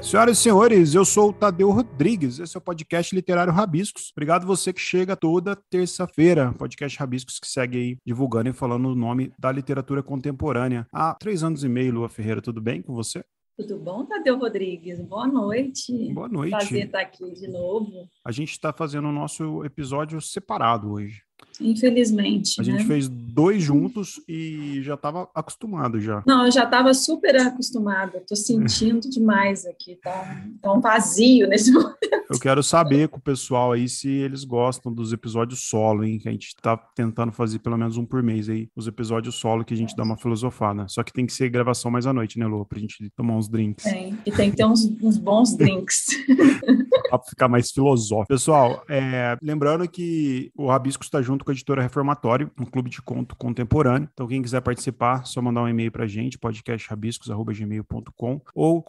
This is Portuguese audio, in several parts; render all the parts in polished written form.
Senhoras e senhores, eu sou o Tadeu Rodrigues, esse é o podcast Literário Rabiscos. Obrigado você que chega toda terça-feira, podcast Rabiscos que segue aí divulgando e falando o nome da literatura contemporânea. Há 3 anos e meio, Lua Ferreira, tudo bem com você? Tudo bom, Tadeu Rodrigues? Boa noite. Boa noite. Prazer estar aqui de novo. A gente está fazendo o nosso episódio separado hoje. Infelizmente, A gente fez 2 juntos e já estava acostumado já. Não, eu já estava super acostumada. Estou sentindo demais aqui. Tá um vazio nesse momento. Eu quero saber com o pessoal aí se eles gostam dos episódios solo, hein? Que a gente está tentando fazer pelo menos um por mês aí. Os episódios solo que a gente dá uma filosofada. Só que tem que ser gravação mais à noite, né, Lu? Pra gente tomar uns drinks. E tem que ter uns bons drinks. Pra ficar mais filosófico. Pessoal, lembrando que o Rabiscos está junto com a editora Reformatório, um clube de conto contemporâneo. Então, quem quiser participar, só mandar um e-mail pra gente, podcastrabiscos@gmail.com ou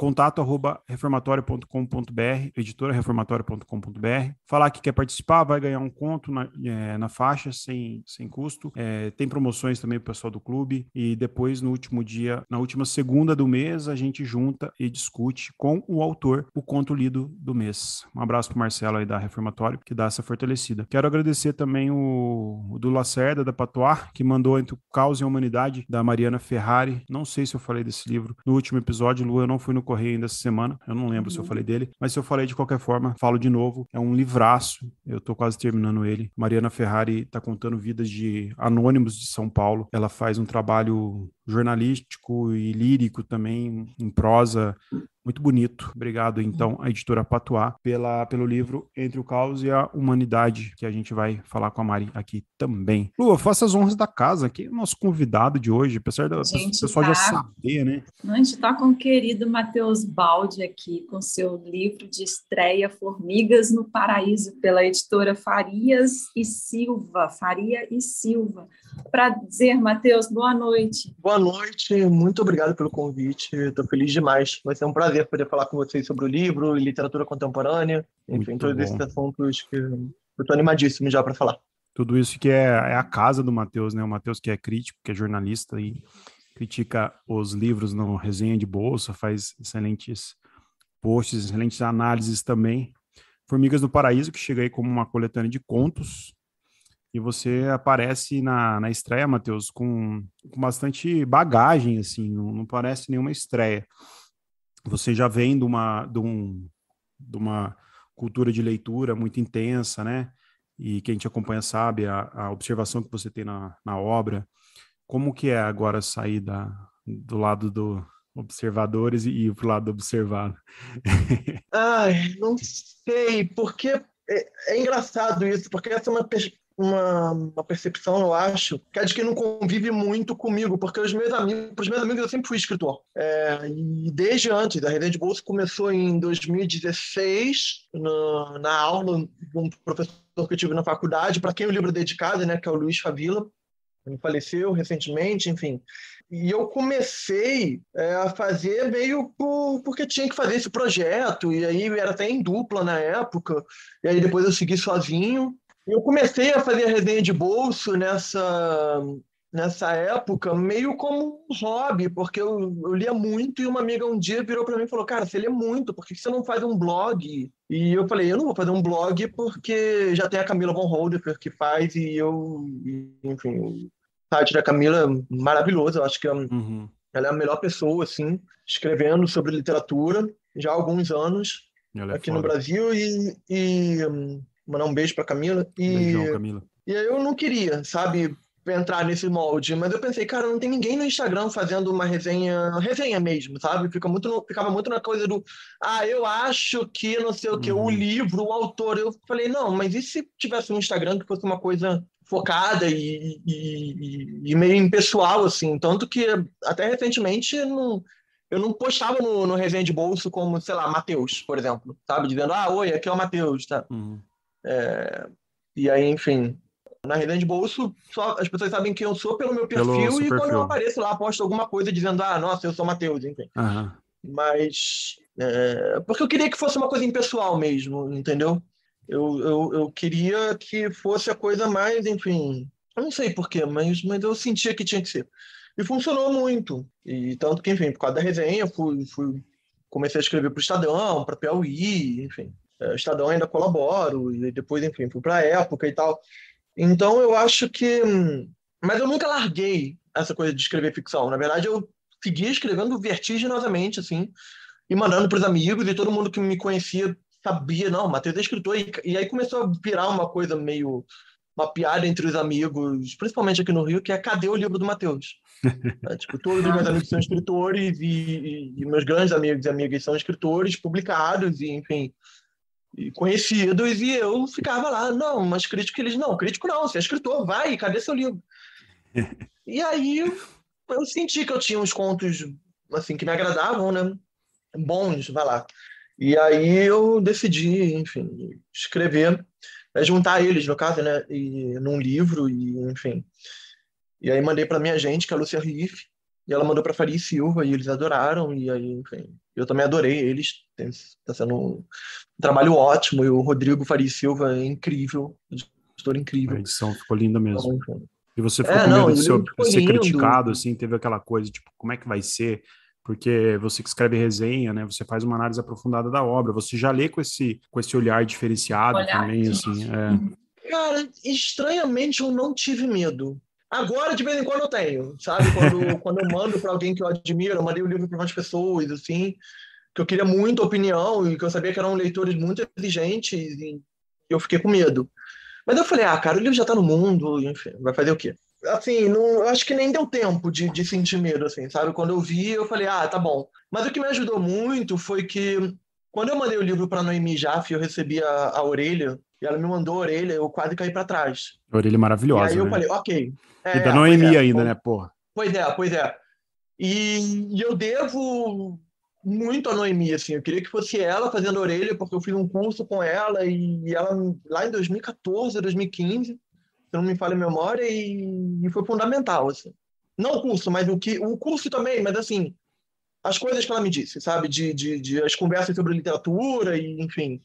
contato@reformatório.com.br, editorareformatório.com.br. Falar que quer participar, vai ganhar um conto na faixa, sem custo. Tem promoções também pro pessoal do clube. E depois, no último dia, na última segunda do mês, a gente junta e discute com o autor o conto lido do mês. Um abraço pro Marcelo aí da Reformatório, que dá essa fortalecida. Quero agradecer também o do Lacerda, da Patois, que mandou Entre o Caos e a Humanidade, da Mariana Ferrari. Não sei se eu falei desse livro no último episódio, Lu, eu não fui no correio ainda essa semana, eu não lembro se eu falei dele, mas se eu falei de qualquer forma, falo de novo. É um livraço, eu tô quase terminando ele. Mariana Ferrari tá contando vidas de anônimos de São Paulo. Ela faz um trabalho jornalístico e lírico também, em prosa, muito bonito. Obrigado, então, à editora Patois pelo livro Entre o Caos e a Humanidade, que a gente vai falar com a Mari aqui também. Lu, faça as honras da casa, que é o nosso convidado de hoje, apesar do pessoal já saber, né? A gente está com o querido Matheus Baldi aqui, com seu livro de estreia, Formigas no Paraíso, pela editora Faria e Silva. Prazer, Matheus, boa noite. Boa noite, muito obrigado pelo convite, estou feliz demais. Vai ser um prazer poder falar com vocês sobre o livro, literatura contemporânea, enfim, Muito todos bom. esses assuntos que eu estou animadíssimo já para falar. Tudo isso que é a casa do Matheus, né? O Matheus que é crítico, que é jornalista e critica os livros no Resenha de Bolsa, faz excelentes posts, excelentes análises também. Formigas do Paraíso, que chega aí como uma coletânea de contos. E você aparece na estreia, Matheus, com bastante bagagem, assim, não parece nenhuma estreia. Você já vem de uma cultura de leitura muito intensa, né? E quem te acompanha sabe a observação que você tem na obra. Como que é agora sair do lado do observadores e ir para o lado do observado? Ai, não sei, porque é engraçado isso, porque essa é uma percepção, eu acho, que é de quem não convive muito comigo, porque pros meus amigos eu sempre fui escritor. E desde antes, a Resenha de Bolsa começou em 2016, na aula de um professor que eu tive na faculdade, para quem o livro é dedicado, né, que é o Luiz Favila. Ele faleceu recentemente, enfim. E eu comecei a fazer meio porque tinha que fazer esse projeto, e aí era até em dupla na época, e aí depois eu segui sozinho. Eu comecei a fazer a resenha de bolso nessa época meio como um hobby, porque eu lia muito e uma amiga um dia virou para mim e falou: cara, você lê muito, por que você não faz um blog? E eu falei: eu não vou fazer um blog porque já tem a Camila von Holdefer que faz enfim, o site da Camila é maravilhoso, eu acho que ela é a melhor pessoa, assim, escrevendo sobre literatura já há alguns anos aqui no Brasil e mandar um beijo para Camila. Beijão, Camila. E aí eu não queria, sabe, entrar nesse molde, mas eu pensei, cara, não tem ninguém no Instagram fazendo uma resenha mesmo, sabe? Ficava muito na coisa do, eu acho que não sei o que, o livro, o autor. Eu falei, não, mas e se tivesse um Instagram que fosse uma coisa focada e meio impessoal, assim, tanto que até recentemente eu não postava no Resenha de Bolso como, sei lá, Matheus, por exemplo, sabe? Dizendo, oi, aqui é o Matheus, tá? E aí, enfim, na Resenha de Bolso, só as pessoas sabem quem eu sou pelo meu perfil e quando eu apareço lá, posto alguma coisa dizendo, nossa, eu sou Matheus, enfim. Mas, porque eu queria que fosse uma coisa impessoal mesmo, entendeu? Eu queria que fosse a coisa mais, enfim, eu não sei porquê, mas eu sentia que tinha que ser. E funcionou muito. E tanto que, enfim, por causa da resenha, fui comecei a escrever para o Estadão, para Piauí, enfim. O Estadão ainda colaboro, e depois, enfim, fui para a Época e tal. Então, eu acho que... Mas eu nunca larguei essa coisa de escrever ficção. Na verdade, eu seguia escrevendo vertiginosamente, assim, e mandando para os amigos, e todo mundo que me conhecia sabia, não, o Matheus é escritor, e aí começou a virar uma coisa meio, uma piada entre os amigos, principalmente aqui no Rio, que é cadê o livro do Matheus? Tipo, todos os meus amigos são escritores, e meus grandes amigos e amigas são escritores publicados, e enfim, e conhecidos, e eu ficava lá, não, mas crítico, eles, não, crítico não, você é escritor, vai, cadê seu livro? E aí eu senti que eu tinha uns contos, assim, que me agradavam, né? Bons, vai lá. E aí eu decidi, enfim, escrever, juntar eles, no caso, né, num livro, e enfim. E aí mandei para minha agente, que é a Lúcia Riff, e ela mandou para Faria e Silva, e eles adoraram, e aí, enfim, eu também adorei eles, está sendo um trabalho ótimo, e o Rodrigo Faria e Silva é incrível, editor A incrível. edição ficou linda mesmo. Então, enfim. E você ficou com Não, medo o de livro ficou ser lindo. criticado, assim, teve aquela coisa, tipo, como é que vai ser? Porque você que escreve resenha, né? Você faz uma análise aprofundada da obra, você já lê com esse olhar diferenciado também, assim. Cara, estranhamente eu não tive medo. Agora, de vez em quando, eu tenho, sabe? Quando eu mando para alguém que eu admiro, eu mandei o livro para umas pessoas, assim, que eu queria muita opinião e que eu sabia que eram leitores muito exigentes, e eu fiquei com medo. Mas eu falei, cara, o livro já tá no mundo, enfim, vai fazer o quê? Assim, não, acho que nem deu tempo de sentir medo, assim, sabe? Quando eu vi, eu falei, tá bom. Mas o que me ajudou muito foi que, quando eu mandei o livro para Noemi Jaffe, eu recebi a orelha, e ela me mandou a orelha, eu quase caí para trás. A orelha E maravilhosa, aí eu né? falei, ok. E da Pois Noemi é. ainda, né, porra? Pois é. E eu devo muito a Noemi, assim. Eu queria que fosse ela fazendo a orelha, porque eu fiz um curso com ela, e ela, lá em 2014, 2015, se não me falha a memória, e foi fundamental, assim. Não o curso, mas o curso também, mas assim, as coisas que ela me disse, sabe? De as conversas sobre literatura, e enfim.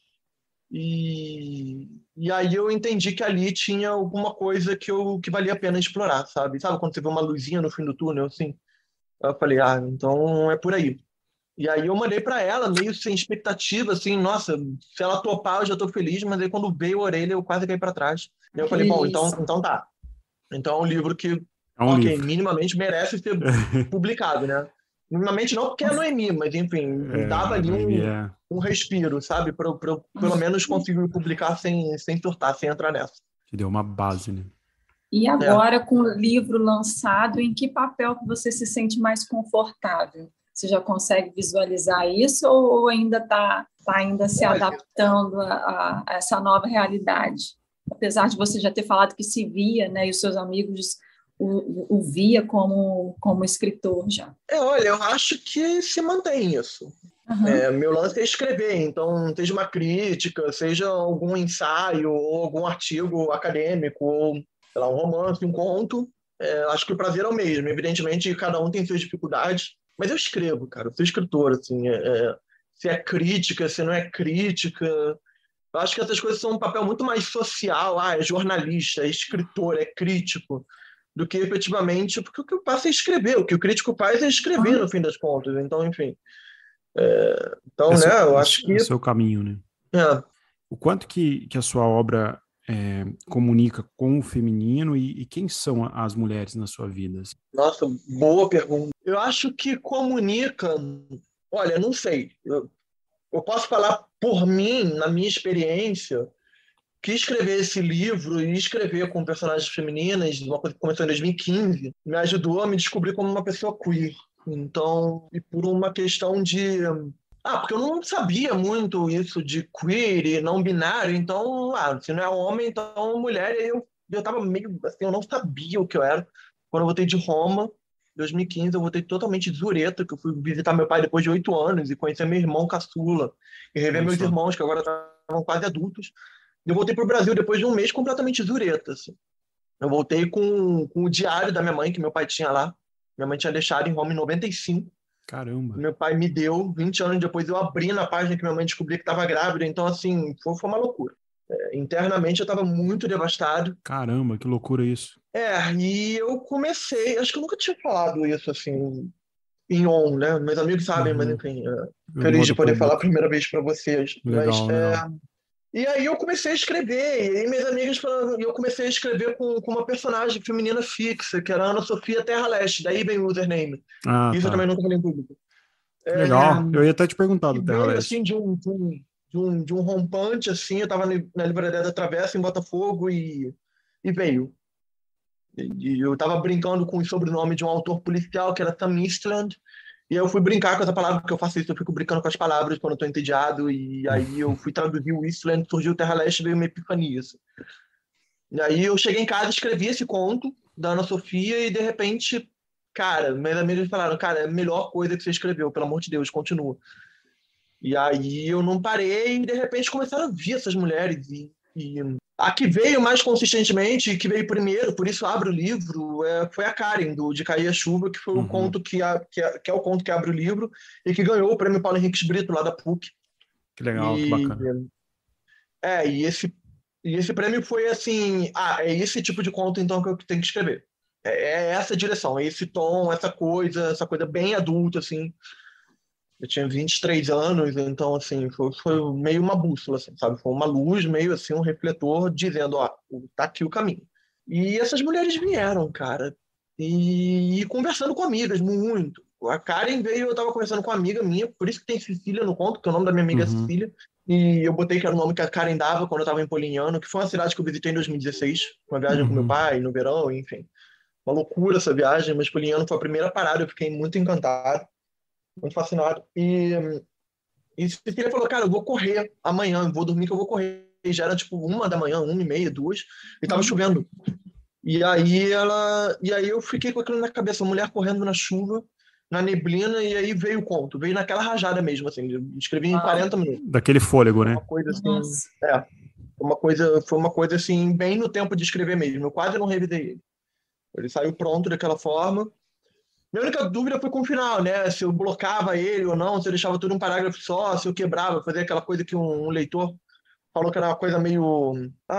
E aí eu entendi que ali tinha alguma coisa que valia a pena explorar, sabe? Sabe quando você vê uma luzinha no fim do túnel, assim? Eu falei, então é por aí. E aí eu mandei para ela, meio sem expectativa, assim, nossa, se ela topar eu já tô feliz, mas aí quando veio a orelha eu quase caí para trás. E eu falei, bom, então tá. Então é um livro que, É um livro. minimamente merece ser publicado, né? Minimamente não porque é Noemi, mas enfim, me dava ali um respiro, sabe? Para eu pelo menos conseguir publicar sem surtar, sem entrar nessa. Te deu uma base, né? E agora, com o livro lançado, em que papel que você se sente mais confortável? Você já consegue visualizar isso ou ainda está ainda se adaptando a essa nova realidade? Apesar de você já ter falado que se via, né, e os seus amigos o via como escritor já. Olha, eu acho que se mantém isso. Uhum. Meu lance é escrever, então seja uma crítica, seja algum ensaio ou algum artigo acadêmico, ou sei lá, um romance, um conto, acho que o prazer é o mesmo. Evidentemente, cada um tem suas dificuldades, mas eu escrevo, cara, eu sou escritor, assim, se é crítica, se não é crítica. Eu acho que essas coisas são um papel muito mais social, é jornalista, é escritor, é crítico, do que efetivamente, porque o que eu faço é escrever, o que o crítico faz é escrever, no fim das contas. Então, enfim. Então, né, eu acho que... É o seu caminho, né? O quanto que a sua obra comunica com o feminino e quem são as mulheres na sua vida? Nossa, boa pergunta. Eu acho que comunica... Olha, não sei. Eu posso falar por mim, na minha experiência, que escrever esse livro e escrever com personagens femininas, uma coisa que começou em 2015, me ajudou a me descobrir como uma pessoa queer. Então, e por uma questão de... porque eu não sabia muito isso de queer e não binário, então, se não é homem, então mulher, e eu tava meio assim, eu não sabia o que eu era. Quando eu voltei de Roma, em 2015, eu voltei totalmente de zureta, que eu fui visitar meu pai depois de 8 anos e conhecer meu irmão caçula, e rever meus irmãos, que agora estavam quase adultos. Eu voltei para o Brasil depois de um mês completamente zureta, assim. Eu voltei com o diário da minha mãe, que meu pai tinha lá. Minha mãe tinha deixado em Roma em 95. Caramba. Meu pai me deu, 20 anos depois eu abri na página que minha mãe descobriu que estava grávida. Então, assim, foi uma loucura. Internamente eu estava muito devastado. Caramba, que loucura isso. E eu comecei... Acho que eu nunca tinha falado isso, assim... em on, né? Meus amigos sabem, mas Uhum. enfim, No feliz de modo poder falar a público. primeira vez para vocês. Mas, Legal, legal. e aí eu comecei a escrever, e aí minhas amigas falaram, e eu comecei a escrever com uma personagem feminina fixa, que era a Ana Sofia Terra Leste, daí vem o username. Ah, Isso eu também tá. nunca falei em público. Que É, legal. Eu ia até te perguntar e do Terra veio assim Leste. de um rompante, assim, eu estava na Livraria da Travessa, em Botafogo, e veio. E eu estava brincando com o sobrenome de um autor policial, que era Sam Eastland, e eu fui brincar com essa palavra, porque eu faço isso, eu fico brincando com as palavras quando eu estou entediado, e aí eu fui traduzir o Eastland, surgiu o Terra Leste, veio uma epifania, assim. E aí eu cheguei em casa, escrevi esse conto da Ana Sofia, e de repente, cara, meus amigos falaram, cara, é a melhor coisa que você escreveu, pelo amor de Deus, continua. E aí eu não parei e de repente começaram a vir essas mulheres. E a que veio mais consistentemente, que veio primeiro, por isso abre o livro, foi a Karen, de Cair a Chuva, que foi o Uhum. conto que é o conto que abre o livro e que ganhou o prêmio Paulo Henrique Brito, lá da PUC. Que legal, que E, bacana. e esse prêmio foi assim: é esse tipo de conto então que eu tenho que escrever. É essa direção, é esse tom, essa coisa bem adulta, assim. Eu tinha 23 anos, então, assim, foi meio uma bússola, assim, sabe? Foi uma luz, meio assim, um refletor dizendo, ó, tá aqui o caminho. E essas mulheres vieram, cara, e conversando com amigas, muito. A Karen veio, eu tava conversando com uma amiga minha, por isso que tem Cecília no conto, porque o nome da minha amiga é Uhum. Cecília, e eu botei que era o nome que a Karen dava quando eu tava em Polignano, que foi uma cidade que eu visitei em 2016, uma viagem com meu Uhum. pai, no verão, enfim. Uma loucura essa viagem, mas Polignano foi a primeira parada, eu fiquei muito encantado, muito fascinado. E Cecília falou, cara, eu vou correr amanhã, eu vou dormir que eu vou correr. E já era tipo 1 da manhã, 1h30, 2, e tava Uhum. chovendo. E aí eu fiquei com aquilo na cabeça, mulher correndo na chuva, na neblina, e aí veio o conto, veio naquela rajada mesmo, assim, eu escrevi em Uau. 40 minutos. Daquele fôlego, Foi né? uma coisa assim, Nossa. foi uma coisa assim, bem no tempo de escrever mesmo. Eu quase não revidei ele. Ele saiu pronto daquela forma. Minha única dúvida foi com o final, né? Se eu blocava ele ou não, se eu deixava tudo um parágrafo só, se eu quebrava, fazia aquela coisa que um leitor falou que era uma coisa meio,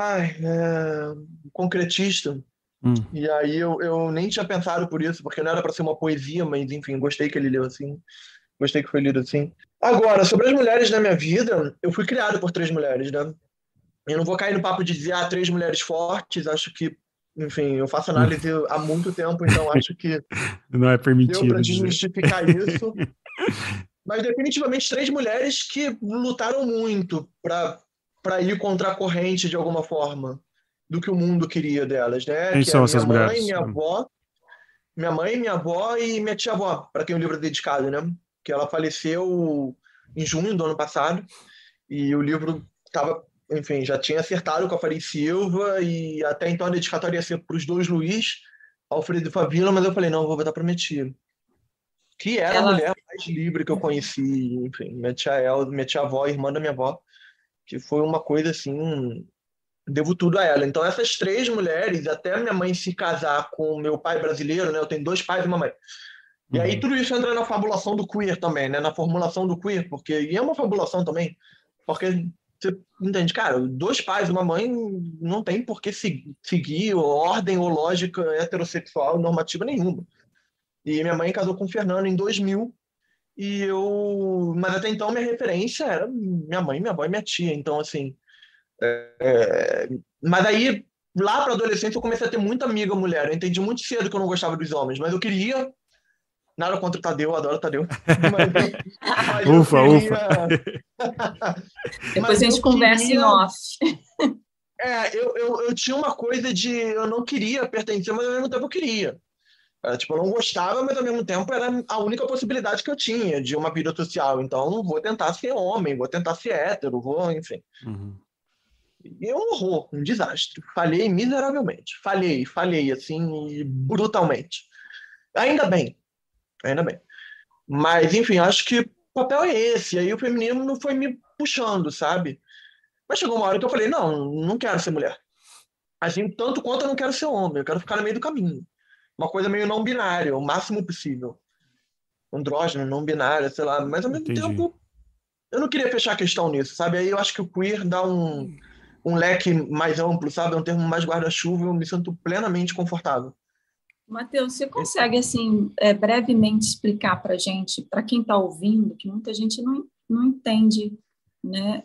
concretista. Hum. E aí eu nem tinha pensado por isso, porque não era para ser uma poesia, mas enfim, gostei que ele leu assim, gostei que foi lido assim. Agora, sobre as mulheres na minha vida, eu fui criado por 3 mulheres, né? Eu não vou cair no papo de dizer, 3 mulheres fortes, acho que, enfim, eu faço análise há muito tempo, então acho que Não é deu para permitido dizer. desmistificar isso. Mas definitivamente 3 mulheres que lutaram muito para ir contra a corrente de alguma forma do que o mundo queria delas, né? Quem Que é são essas mulheres? minha mãe, minha avó e minha tia-avó, para quem o livro é dedicado, né? Que ela faleceu em junho do ano passado e o livro estava, enfim, já tinha acertado com a Farid Silva e até então a dedicatória ia ser para os dois Luiz, Alfredo e Fabíola, mas eu falei, não, vou botar para minha tia, que era a Ela, mulher mais livre que eu conheci, enfim, minha tia-avó, irmã da minha avó, que foi uma coisa assim, devo tudo a ela. Então essas 3 mulheres, até minha mãe se casar com meu pai brasileiro, né, eu tenho 2 pais e uma mãe. E aí Uhum. tudo isso entra na fabulação do queer também, né, na formulação do queer, porque e é uma fabulação também, porque você entende, cara, 2 pais e uma mãe não tem por que seguir ordem ou lógica heterossexual normativa nenhuma. E minha mãe casou com o Fernando em 2000, mas até então minha referência era minha mãe, minha avó e minha tia. Então, assim, mas aí, lá para adolescência, eu comecei a ter muita amiga mulher. Eu entendi muito cedo que eu não gostava dos homens, mas eu queria, nada contra o Tadeu, eu adoro o Tadeu, mas eu Ufa, ufa. queria, depois mas a gente eu conversa em queria, off. eu tinha uma coisa de, eu não queria pertencer, mas ao mesmo tempo eu queria. Tipo, eu não gostava, mas ao mesmo tempo era a única possibilidade que eu tinha de uma vida social. Então, vou tentar ser homem, vou tentar ser hétero, enfim. Uhum. E é um horror, um desastre. Falhei miseravelmente. Falhei, assim, brutalmente. Ainda bem, ainda bem. Mas, enfim, acho que o papel é esse. Aí o feminismo foi me puxando, sabe? Mas chegou uma hora que eu falei, não, não quero ser mulher. Assim, tanto quanto eu não quero ser homem, eu quero ficar no meio do caminho. Uma coisa meio não binária, o máximo possível. Andrógeno, não binária, sei lá. Mas ao mesmo Entendi. tempo, eu não queria fechar a questão nisso, sabe? Aí eu acho que o queer dá um leque mais amplo, sabe? É um termo mais guarda-chuva, eu me sinto plenamente confortável. Matheus, você consegue, assim, brevemente explicar para a gente, para quem está ouvindo, que muita gente não entende, né,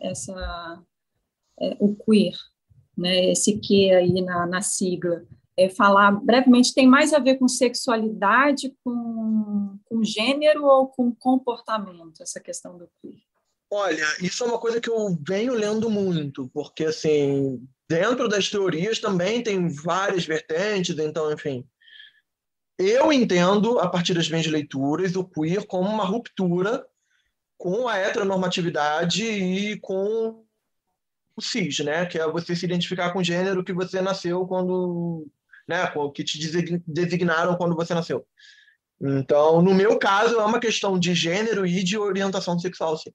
o queer, né, esse que aí na sigla, falar brevemente, tem mais a ver com sexualidade, com gênero ou com comportamento, essa questão do queer? Olha, isso é uma coisa que eu venho lendo muito, porque, assim, dentro das teorias também tem várias vertentes, então, enfim. Eu entendo, a partir das minhas leituras, o queer como uma ruptura com a heteronormatividade e com o cis, né? Que é você se identificar com o gênero que você nasceu quando, né? Que te designaram quando você nasceu. Então, no meu caso, é uma questão de gênero e de orientação sexual, sim.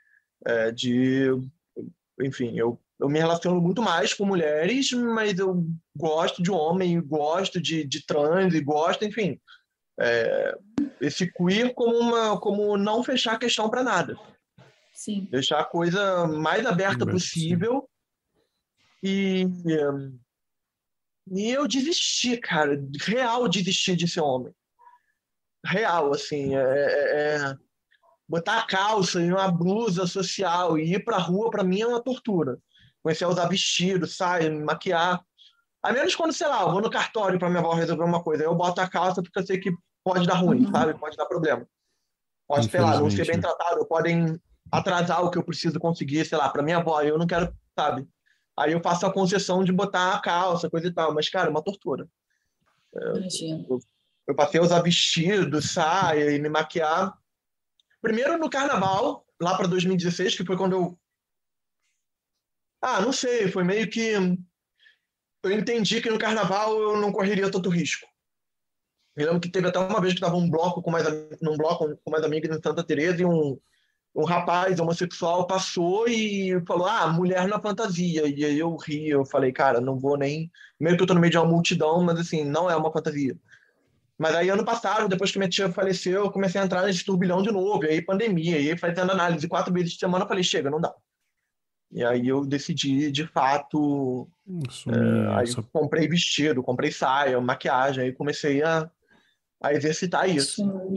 Enfim, eu me relaciono muito mais com mulheres, mas eu gosto de homem, gosto de trans, e gosto, enfim. Esse queer como não fechar a questão para nada. Sim. Deixar a coisa mais aberta possível. E eu desisti, cara. Real desisti de ser homem. Real, assim. Botar a calça e uma blusa social e ir pra rua, pra mim, é uma tortura. Comecei a usar vestido, saia, me maquiar. A menos quando, sei lá, eu vou no cartório pra minha avó resolver uma coisa. Aí eu boto a calça porque eu sei que pode dar ruim, sabe? Pode dar problema. Pode, sei lá, não ser bem tratado. Podem atrasar o que eu preciso conseguir, sei lá, pra minha avó. Eu não quero, sabe? Aí eu faço a concessão de botar a calça, coisa e tal. Mas, cara, é uma tortura. Imagina. Eu passei a usar vestido, saia e me maquiar. Primeiro no carnaval, lá para 2016, que foi quando eu... não sei, foi meio que... Eu entendi que no carnaval eu não correria tanto risco. Eu lembro que teve até uma vez que estava num bloco com mais amigas em Santa Teresa e um rapaz homossexual passou e falou, mulher na fantasia. E aí eu ri, eu falei, cara, não vou nem... Meio que eu tô no meio de uma multidão, mas assim, não é uma fantasia. Mas aí ano passado, depois que minha tia faleceu, eu comecei a entrar nesse turbilhão de novo, e aí pandemia, e aí fazendo análise 4 vezes de semana, eu falei, chega, não dá. E aí eu decidi, de fato, aí comprei vestido, comprei saia, maquiagem, aí comecei a exercitar isso.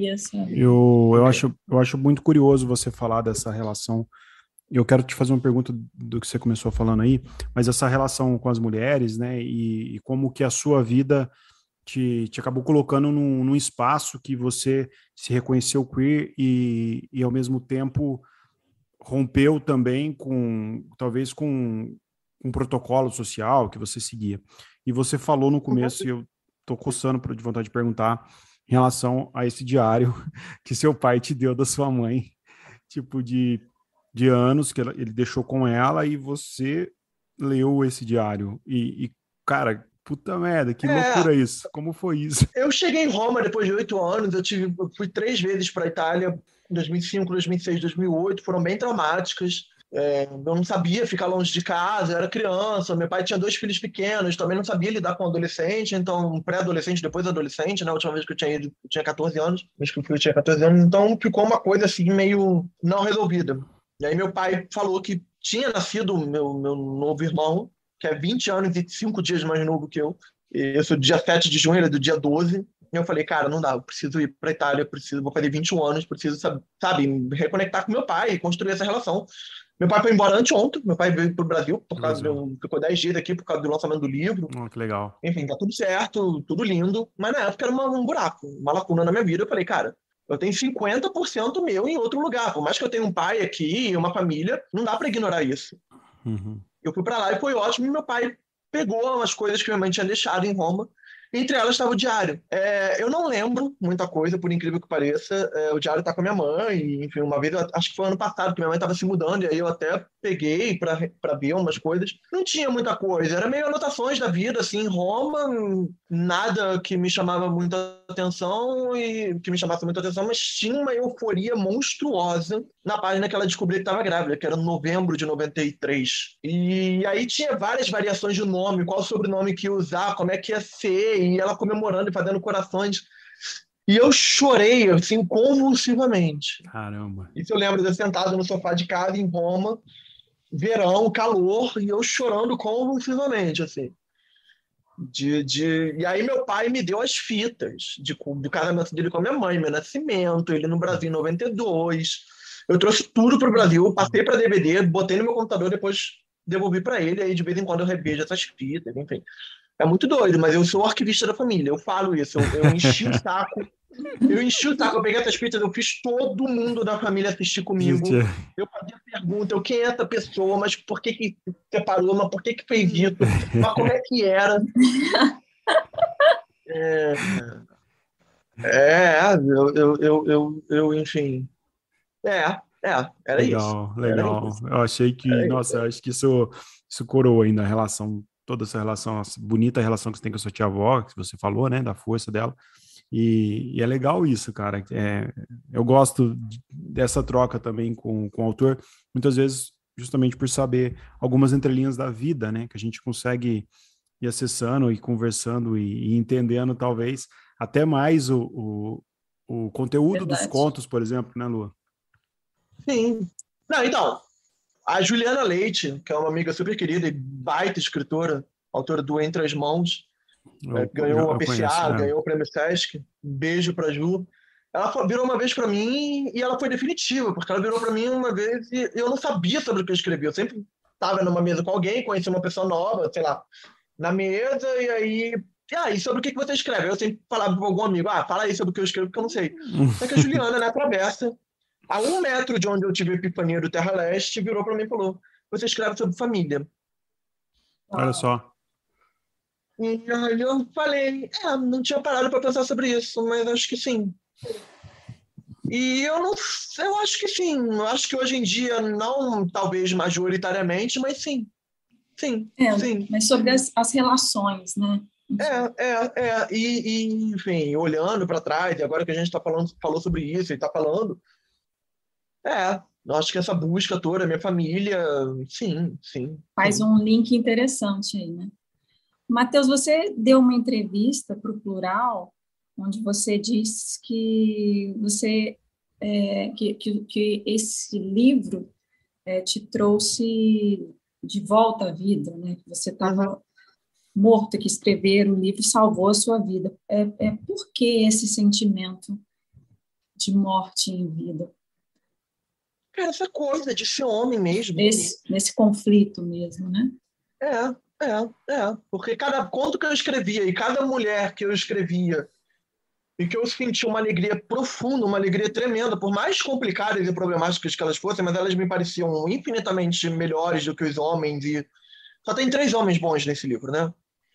Eu acho muito curioso você falar dessa relação. Eu quero te fazer uma pergunta do que você começou falando aí, mas essa relação com as mulheres, né, e como que a sua vida te acabou colocando num espaço que você se reconheceu queer e ao mesmo tempo rompeu também talvez com um protocolo social que você seguia. E você falou no começo, e eu tô coçando de vontade de perguntar, em relação a esse diário que seu pai te deu da sua mãe, tipo de anos que ele deixou com ela e você leu esse diário. Cara, puta merda, que loucura isso. Como foi isso? Eu cheguei em Roma depois de 8 anos, eu fui 3 vezes para a Itália, 2005, 2006, 2008, foram bem traumáticas. Eu não sabia ficar longe de casa, eu era criança, meu pai tinha 2 filhos pequenos, também não sabia lidar com adolescente, então pré-adolescente, depois adolescente, né? A última vez que eu tinha ido, eu tinha 14 anos, mas que eu tinha 14 anos, então ficou uma coisa assim meio não resolvida. E aí meu pai falou que tinha nascido meu novo irmão, que é 20 anos e 5 dias mais novo que eu. Eu sou do dia 7 de junho, ele é do dia 12. E eu falei, cara, não dá, eu preciso ir para a Itália, vou fazer 21 anos, preciso, sabe, me reconectar com meu pai e construir essa relação. Meu pai foi embora anteontem, meu pai veio para o Brasil, ficou 10 dias aqui por causa do lançamento do livro. Que legal. Enfim, tá tudo certo, tudo lindo, mas na época era um buraco, uma lacuna na minha vida. Eu falei, cara, eu tenho 50% meu em outro lugar. Por mais que eu tenha um pai aqui e uma família, não dá para ignorar isso. Uhum. Eu fui para lá e foi ótimo. E meu pai pegou as coisas que minha mãe tinha deixado em Roma. Entre elas estava o diário. Eu não lembro muita coisa, por incrível que pareça. O diário está com a minha mãe. E, enfim, uma vez, acho que foi ano passado, que minha mãe estava se mudando, e aí eu até peguei para ver umas coisas. Não tinha muita coisa, era meio anotações da vida, assim, em Roma, nada que me chamava muita atenção, mas tinha uma euforia monstruosa na página que ela descobriu que estava grávida, que era novembro de 93. E aí tinha várias variações de nome, qual sobrenome que ia usar, como é que ia ser, e ela comemorando e fazendo corações. E eu chorei, assim, convulsivamente. Caramba. Isso eu lembro de eu sentado no sofá de casa em Roma, verão, calor, e eu chorando convulsivamente, assim. E aí meu pai me deu as fitas do casamento dele com a minha mãe, meu nascimento, ele no Brasil em 92. Eu trouxe tudo para o Brasil, passei para DVD, botei no meu computador, depois devolvi para ele, aí de vez em quando eu revejo essas fitas, enfim. É muito doido, mas eu sou o arquivista da família, eu falo isso, eu enchi o saco. Eu peguei essas fitas, eu fiz todo mundo da família assistir comigo. Eu fazia pergunta, quem é essa pessoa, mas por que separou, mas por que fez isso, mas como é que era? Enfim. Era isso. Legal, legal. Eu achei que, nossa, eu acho que isso coroa ainda a relação, toda essa relação, essa bonita relação que você tem com a sua tia-avó, que você falou, né, da força dela. E é legal isso, cara. Eu gosto dessa troca também com o autor, muitas vezes justamente por saber algumas entrelinhas da vida, né, que a gente consegue ir acessando e conversando e entendendo, talvez, até mais o conteúdo dos contos, por exemplo, né, Lu? Sim. Não, então, a Juliana Leite, que é uma amiga super querida e baita escritora, autora do Entre as Mãos, ganhou a PCA, ganhou o Prêmio Sesc, beijo pra Ju. Ela virou uma vez para mim e ela foi definitiva, porque ela virou para mim uma vez e eu não sabia sobre o que eu escrevia. Eu sempre estava numa mesa com alguém, conheci uma pessoa nova, sei lá, na mesa, e aí... E sobre o que você escreve? Eu sempre falava para algum amigo, fala aí sobre o que eu escrevo, porque eu não sei. Até que a Juliana, na travessa, a 1 metro de onde eu tive a epifania do Terra Leste, virou para mim e falou, você escreve sobre família. Olha só. E aí eu falei, não tinha parado para pensar sobre isso, mas acho que sim. E eu acho que sim. Eu acho que hoje em dia, não talvez majoritariamente, mas sim. Sim. Mas sobre as relações, né? Enfim, olhando para trás, e agora que a gente falou sobre isso e está falando, eu acho que essa busca toda, minha família, sim. Faz um link interessante aí, né? Matheus, você deu uma entrevista para o Plural, onde você disse que que esse livro te trouxe de volta à vida, né? Que você estava morto, que escrever o livro salvou a sua vida. Por que esse sentimento de morte em vida? Cara, essa coisa de ser homem mesmo. Nesse conflito mesmo, né? Porque cada conto que eu escrevia e cada mulher que eu escrevia e que eu sentia uma alegria profunda, uma alegria tremenda, por mais complicadas e problemáticas que elas fossem, mas elas me pareciam infinitamente melhores do que os homens. E só tem 3 homens bons nesse livro, né?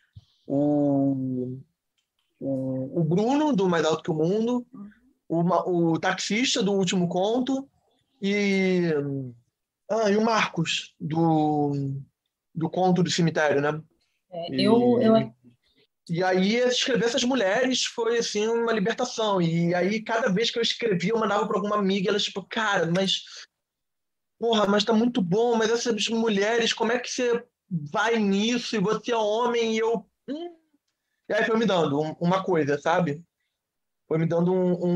O Bruno, do Mais Alto que o Mundo, o taxista, do último conto, e o Marcos, do conto do cemitério, né? E aí escrever essas mulheres foi assim uma libertação. E aí cada vez que eu escrevia, eu mandava para alguma amiga, e elas tipo, cara, mas tá muito bom, mas essas mulheres, como é que você vai nisso? E você é homem, e eu E aí foi me dando uma coisa, sabe? Foi me dando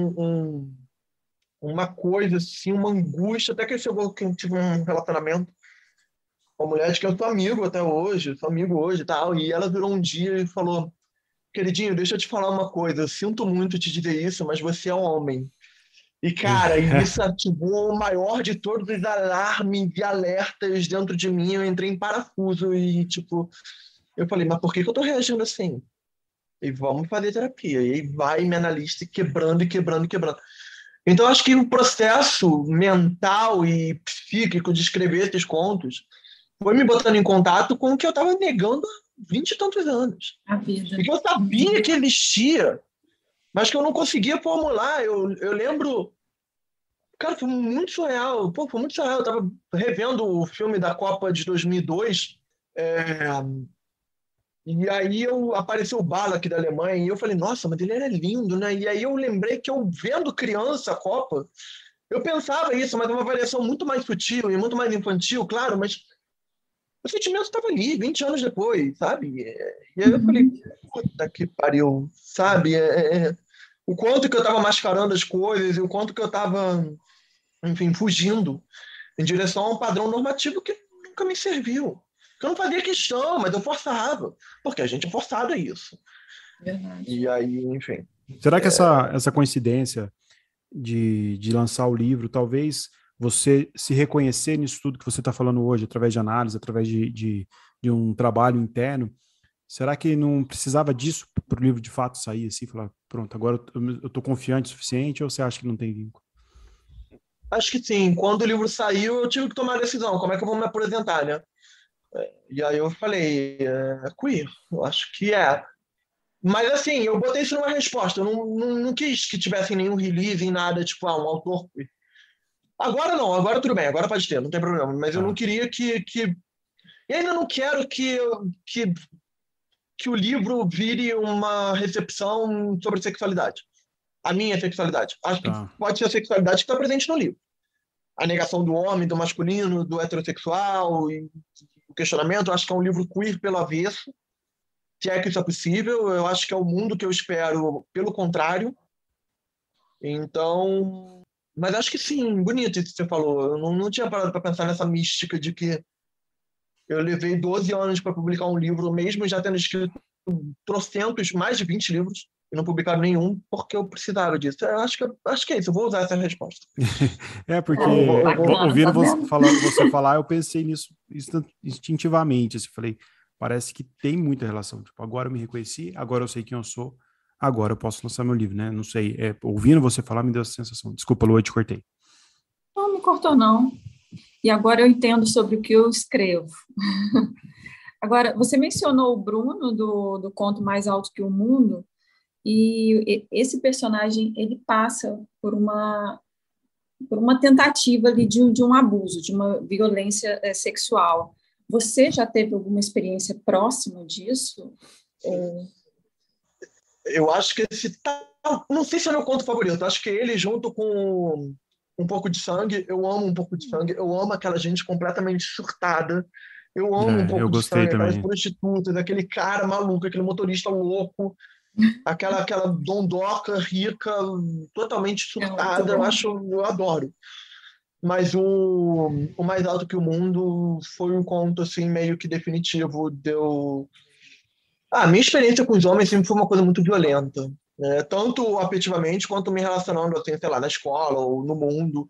uma coisa assim, uma angústia, até que chegou que eu tive um relacionamento com uma mulher de que eu sou amigo até hoje, sou amigo hoje e tal, e ela virou um dia e falou: queridinho, deixa eu te falar uma coisa, eu sinto muito te dizer isso, mas você é um homem. E, cara, isso ativou o maior de todos os alarmes e alertas dentro de mim, eu entrei em parafuso e, tipo, eu falei, mas por que eu tô reagindo assim? E vamos fazer terapia. E aí vai minha analista quebrando. Então, acho que o processo mental e psíquico de escrever esses contos foi me botando em contato com o que eu estava negando há 20 e tantos anos. A vida. E que eu sabia que existia, mas que eu não conseguia formular. Eu lembro... Cara, foi muito surreal. Foi muito surreal. Eu estava revendo o filme da Copa de 2002, e aí apareceu o Ballack da Alemanha, e eu falei, nossa, mas ele era lindo, né? E aí eu lembrei que eu, vendo criança a Copa, eu pensava isso, mas uma variação muito mais sutil e muito mais infantil, claro, mas o sentimento estava ali, 20 anos depois, sabe? E aí eu falei, puta que pariu, sabe? O quanto que eu estava mascarando as coisas, e o quanto que eu estava, enfim, fugindo em direção a um padrão normativo que nunca me serviu. Que eu não fazia questão, mas eu forçava. Porque a gente é forçado a isso. Verdade. E aí, enfim. Será que essa coincidência de lançar o livro, talvez você se reconhecer nisso tudo que você está falando hoje, através de análise, através de um trabalho interno, será que não precisava disso para o livro de fato sair assim, falar, pronto, agora eu estou confiante o suficiente, ou você acha que não tem vínculo? Acho que sim. Quando o livro saiu, eu tive que tomar a decisão. Como é que eu vou me apresentar, né? E aí eu falei, queer, eu acho que é. Mas assim, eu botei isso numa resposta. Eu não quis que tivesse nenhum release em nada, tipo, um autor queer. Agora não, agora tudo bem, agora pode ter, não tem problema. Mas eu não Tá. queria que... E ainda não quero que o livro vire uma recepção sobre sexualidade. A minha sexualidade. Acho que Tá. pode ser a sexualidade que está presente no livro. A negação do homem, do masculino, do heterossexual, e o questionamento. Acho que é um livro queer pelo avesso, se é que isso é possível. Eu acho que é o mundo que eu espero, pelo contrário. Então, mas acho que sim, bonito isso que você falou. Eu não tinha parado para pensar nessa mística de que eu levei 12 anos para publicar um livro, mesmo já tendo escrito trocentos, mais de 20 livros, e não publicaram nenhum, porque eu precisava disso. Eu acho que é isso, eu vou usar essa resposta. É, porque Bacana, ouvindo tá vendo? você falar, eu pensei nisso instintivamente, assim, falei, parece que tem muita relação, tipo, agora eu me reconheci, agora eu sei quem eu sou, agora eu posso lançar meu livro, né? Não sei, ouvindo você falar me deu essa sensação. Desculpa, Lu, eu te cortei. Não me cortou, não. E agora eu entendo sobre o que eu escrevo. Agora, você mencionou o Bruno, do Conto Mais Alto que o Mundo, e esse personagem, ele passa por uma tentativa ali de um abuso, de uma violência sexual. Você já teve alguma experiência próxima disso? Eu acho que esse não sei se é meu conto favorito, acho que ele junto com Um Pouco de Sangue, eu amo Um Pouco de Sangue, eu amo aquela gente completamente surtada, eu amo Um Eu Pouco de gostei Sangue, aquelas também. prostitutas, aquele cara maluco, aquele motorista louco, aquela dondoca rica, totalmente É muito surtada, bom. eu adoro. Mas o Mais Alto que o Mundo foi um conto assim meio que definitivo. Deu a minha experiência com os homens sempre foi uma coisa muito violenta, né? Tanto afetivamente quanto me relacionando assim, sei lá, na escola ou no mundo.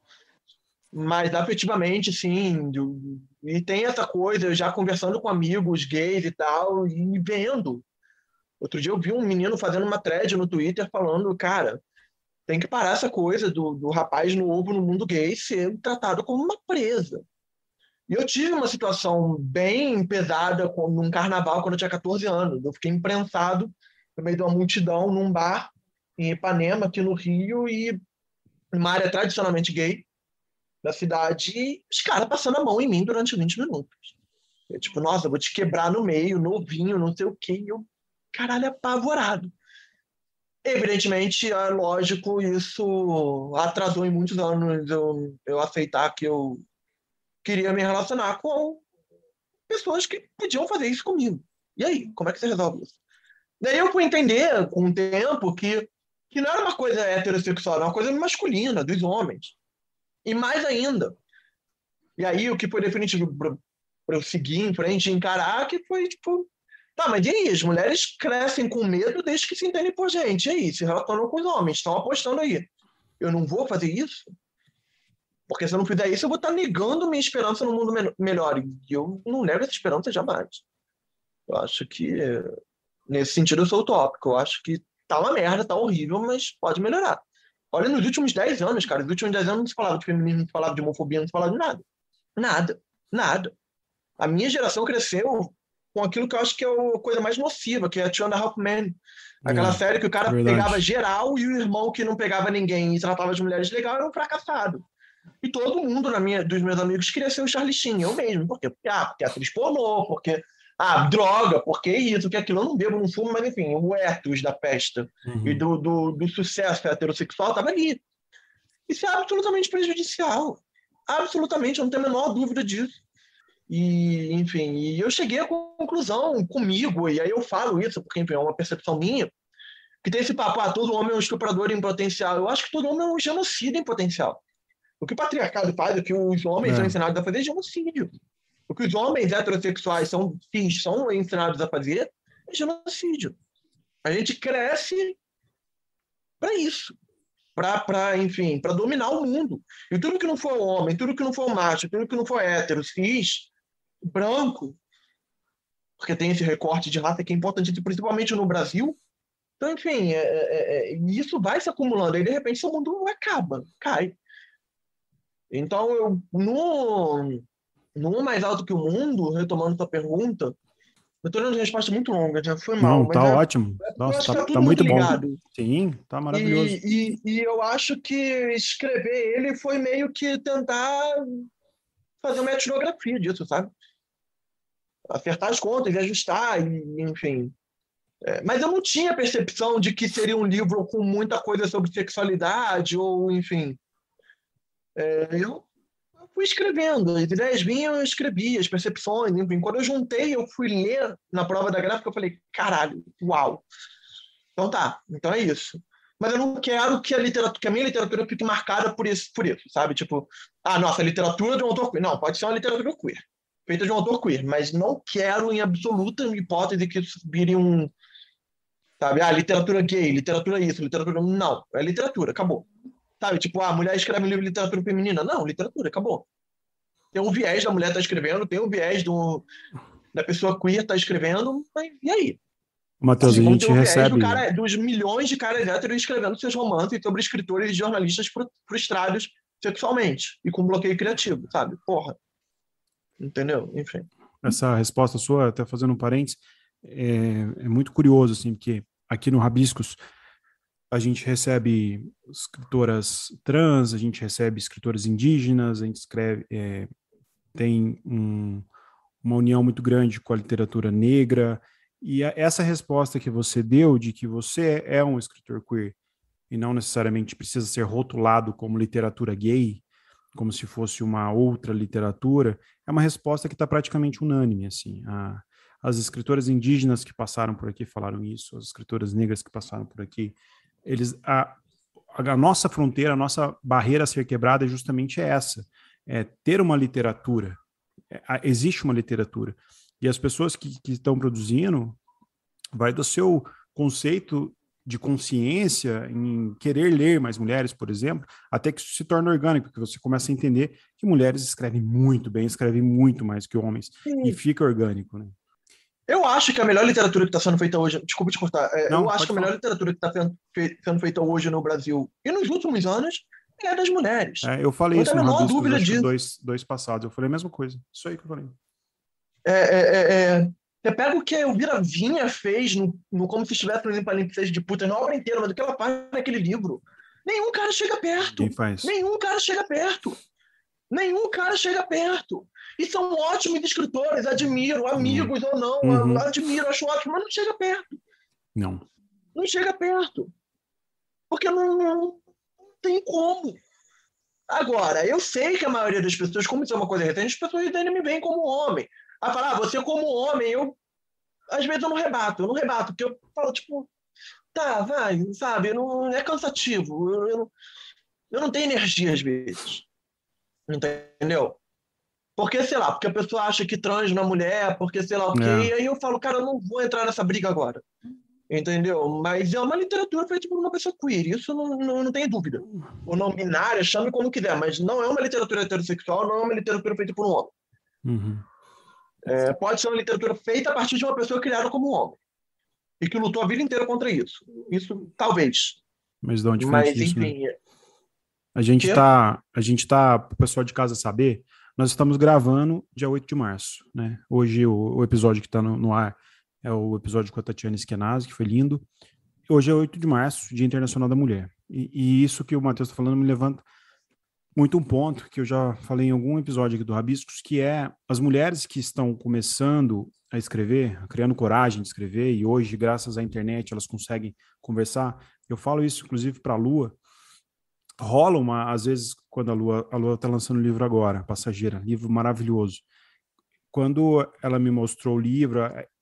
Mas afetivamente, sim. E tem essa coisa, eu já conversando com amigos gays e tal, e vendo. Outro dia eu vi um menino fazendo uma thread no Twitter falando, cara, tem que parar essa coisa do rapaz novo no mundo gay ser tratado como uma presa. E eu tive uma situação bem pesada num carnaval quando eu tinha 14 anos. Eu fiquei imprensado no meio de uma multidão num bar em Ipanema, aqui no Rio, e uma área tradicionalmente gay da cidade, e os caras passando a mão em mim durante 20 minutos. Eu, tipo, nossa, eu vou te quebrar no meio, novinho, não sei o quê. E eu, caralho, apavorado. Evidentemente, é lógico, isso atrasou em muitos anos eu aceitar que eu queria me relacionar com pessoas que podiam fazer isso comigo. E aí, como é que você resolve isso? Daí eu fui entender, com o tempo, que não era uma coisa heterossexual, era uma coisa masculina, dos homens. E mais ainda. E aí, o que foi definitivo para eu seguir em frente e encarar, que foi tipo. Tá, mas e aí? As mulheres crescem com medo desde que se entendem por gente. E aí? Se relacionam com os homens, estão apostando aí. Eu não vou fazer isso? Porque se eu não fizer isso, eu vou estar negando minha esperança no mundo melhor. E eu não nego essa esperança jamais. Eu acho que, nesse sentido, eu sou utópico. Eu acho que tá uma merda, tá horrível, mas pode melhorar. Olha, nos últimos 10 anos, cara, nos últimos 10 anos não se falava de feminismo, não se falava de homofobia, não se falava de nada. Nada. Nada. A minha geração cresceu com aquilo que eu acho que é a coisa mais nociva, que é a Two and a Half Men. Aquela série que o cara pegava Verdade. geral e o irmão que não pegava ninguém e tratava as mulheres legal era um fracassado. E todo mundo dos meus amigos queria ser o Charlie Sheen, eu mesmo. Por quê? Porque atriz pornô, porque droga, porque isso, porque aquilo. Eu não bebo, não fumo, mas enfim, o ethos da festa e Uhum. do sucesso heterossexual estava ali. Isso é absolutamente prejudicial. Absolutamente, eu não tenho a menor dúvida disso. E, enfim, e eu cheguei à conclusão comigo, e aí eu falo isso, porque enfim, é uma percepção minha, que tem esse papo, todo homem é um estuprador em potencial. Eu acho que todo homem é um genocida em potencial. O que o patriarcado faz, o que os homens são ensinados a fazer é genocídio. O que os homens heterossexuais são ensinados a fazer é genocídio. A gente cresce para isso, enfim, para dominar o mundo. E tudo que não for homem, tudo que não for macho, tudo que não for hétero, cis, branco, porque tem esse recorte de raça que é importante, principalmente no Brasil. Então, enfim, isso vai se acumulando. Aí, de repente, seu mundo acaba, cai. Então, no Mais Alto que o Mundo, retomando sua pergunta, eu estou dando uma resposta muito longa, já foi mal. Não, mas tá ótimo. eu acho Nossa, que tá tá tudo muito bom. ligado. Sim, tá maravilhoso. E eu acho que escrever ele foi meio que tentar fazer uma etnografia disso, sabe? Acertar as contas e ajustar, enfim. Mas eu não tinha percepção de que seria um livro com muita coisa sobre sexualidade, ou enfim. Eu fui escrevendo, as ideias vinham, eu escrevi, as percepções, enfim. Quando eu juntei, eu fui ler na prova da gráfica, eu falei, caralho, uau. Então tá, então é isso. Mas eu não quero que a minha literatura fique marcada por isso, sabe? Tipo, nossa, a literatura de um autor queer. Não, pode ser uma literatura queer, feita de um autor queer, mas não quero, em absoluta hipótese, que isso vire sabe? Literatura gay, literatura isso, literatura... Não, é literatura, acabou. Sabe? Tipo, a mulher escreve um livro de literatura feminina. Não, literatura, acabou. Tem um viés da mulher estar escrevendo, tem um viés da pessoa queer estar escrevendo, mas e aí? Matheus, Assim, a gente recebe... dos milhões de caras héteros escrevendo seus romances sobre escritores e jornalistas frustrados sexualmente e com bloqueio criativo, sabe? Porra. Entendeu? Enfim. Essa resposta sua, até fazendo um parênteses, é muito curioso, assim, porque aqui no Rabiscos a gente recebe escritoras trans, a gente recebe escritoras indígenas, a gente tem uma união muito grande com a literatura negra, e essa resposta que você deu de que você é um escritor queer e não necessariamente precisa ser rotulado como literatura gay, como se fosse uma outra literatura, é uma resposta que está praticamente unânime, assim. As escritoras indígenas que passaram por aqui falaram isso, as escritoras negras que passaram por aqui, a nossa fronteira, a nossa barreira a ser quebrada é justamente essa, ter uma literatura. Existe uma literatura. E as pessoas que estão produzindo, vai do seu conceito de consciência em querer ler mais mulheres, por exemplo, até que isso se torna orgânico, porque você começa a entender que mulheres escrevem muito bem, escrevem muito mais que homens, e fica orgânico, né? Eu acho que a melhor literatura que está sendo feita hoje... Desculpa te cortar. Eu acho que a melhor literatura que está sendo feita hoje no Brasil e nos últimos anos é a das mulheres. Eu falei isso no Rabiscos, dúvida disso. Dois passados. Eu falei a mesma coisa. Isso aí que eu falei. Você pega o que a Elvira Vinha fez no Como Se Estivesse no Limpa Limpa de Puta, na obra inteira, mas do que ela faz naquele livro. Nenhum cara chega perto. Quem faz? Nenhum cara chega perto. Nenhum cara chega perto. E são ótimos escritores, admiro, amigos ou não, admiro, acho ótimo, mas não chega perto. Não. Não chega perto. Porque não tem como. Agora, eu sei que a maioria das pessoas, como isso é uma coisa recente, as pessoas ainda me veem como homem. A falar, você como homem, às vezes eu não rebato, porque eu falo, tipo, tá, vai, sabe, não é cansativo, eu não tenho energia às vezes. Entendeu? Porque, sei lá, porque a pessoa acha que trans não é mulher, porque sei lá o quê, e aí eu falo, cara, eu não vou entrar nessa briga agora. Entendeu? Mas é uma literatura feita por uma pessoa queer, isso não tem dúvida. Ou não binária, chame como quiser, mas não é uma literatura heterossexual, não é uma literatura feita por um homem. Pode ser uma literatura feita a partir de uma pessoa criada como um homem. E que lutou a vida inteira contra isso. Isso, talvez. Mas de onde foi isso, enfim... Né? A gente tá, para o pessoal de casa saber, nós estamos gravando dia 8 de março, né? Hoje o episódio que está no ar é o episódio com a Tatiana Eskenazi, que foi lindo. Hoje é 8 de março, Dia Internacional da Mulher. E isso que o Matheus está falando me levanta muito um ponto que eu já falei em algum episódio aqui do Rabiscos, que é as mulheres que estão começando a escrever, criando coragem de escrever, e hoje, graças à internet, elas conseguem conversar. Eu falo isso, inclusive, para a Lua. Rola às vezes, quando a Lua está lançando o livro agora, Passageira, livro maravilhoso. Quando ela me mostrou o livro,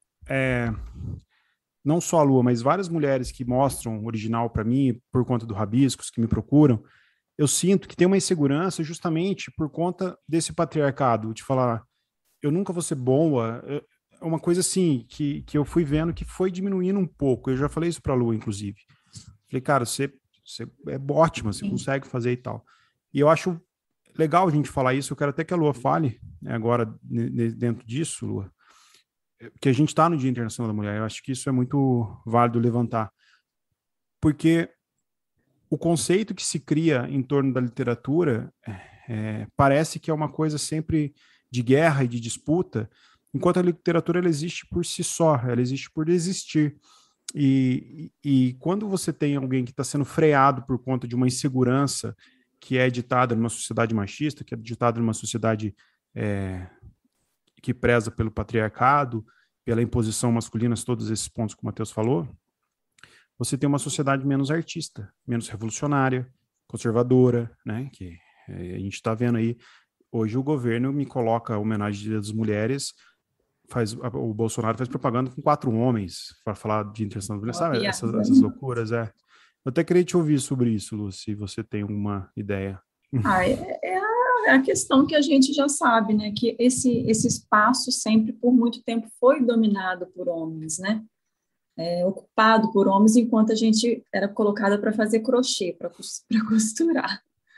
não só a Lua, mas várias mulheres que mostram o original para mim, por conta do Rabiscos, que me procuram, eu sinto que tem uma insegurança justamente por conta desse patriarcado, de falar, eu nunca vou ser boa. É uma coisa assim que eu fui vendo que foi diminuindo um pouco. Eu já falei isso para a Lu, inclusive. Falei, cara, você é ótima, você consegue fazer e tal. E eu acho legal a gente falar isso. Eu quero até que a Lua fale, né, agora dentro disso, Lua, que a gente está no Dia Internacional da Mulher. Eu acho que isso é muito válido levantar. Porque o conceito que se cria em torno da literatura parece que é uma coisa sempre de guerra e de disputa, enquanto a literatura ela existe por si só, ela existe por existir. E quando você tem alguém que está sendo freado por conta de uma insegurança que é ditada numa sociedade machista, que é ditada numa sociedade que preza pelo patriarcado, pela imposição masculina, todos esses pontos que o Matheus falou, você tem uma sociedade menos artista, menos revolucionária, conservadora, né? Que a gente está vendo aí. Hoje o governo me coloca a homenagem das mulheres, o Bolsonaro faz propaganda com 4 homens para falar de intenção da mulher, sabe? Essas loucuras, Eu até queria te ouvir sobre isso, Lu, se você tem uma ideia. É a questão que a gente já sabe, né? Que esse espaço sempre, por muito tempo, foi dominado por homens, né? Ocupado por homens, enquanto a gente era colocada para fazer crochê, para costurar.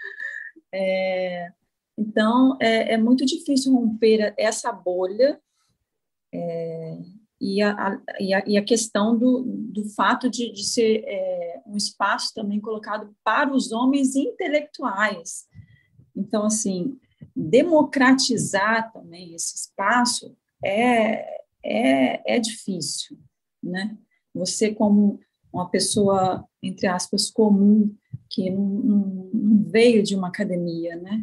Então, é muito difícil romper essa bolha e a questão do fato de ser um espaço também colocado para os homens intelectuais. Então, assim, democratizar também esse espaço é difícil, né? Você, como uma pessoa, entre aspas, comum, que não veio de uma academia, né?